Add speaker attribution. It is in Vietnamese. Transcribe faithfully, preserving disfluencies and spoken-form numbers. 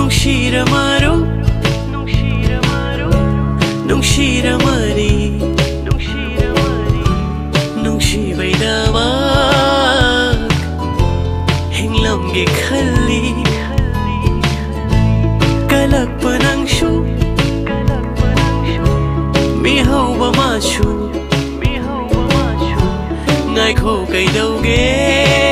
Speaker 1: Nungshira maru, nungshira maru, nungshira mari, nungshira mari, nungshibay damak, hinglam ge khali, kalak panang shu, kalak panang shu, mihaw ba machu, mihaw ba machu, ngai kho kay daw ge.